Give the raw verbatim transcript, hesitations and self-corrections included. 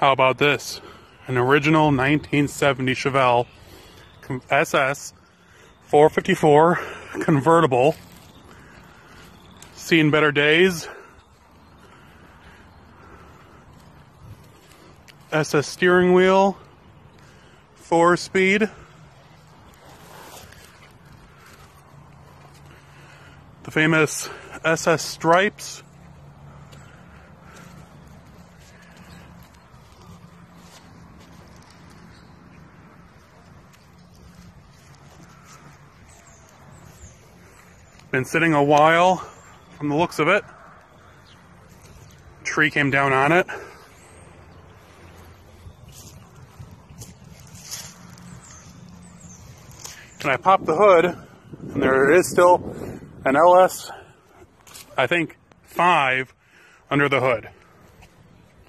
How about this? An original nineteen seventy Chevelle S S four fifty-four convertible. Seen better days. S S steering wheel. Four speed. The famous S S stripes. Been sitting a while from the looks of it. Tree came down on it. And I popped the hood, and there is still an L S, I think, five under the hood.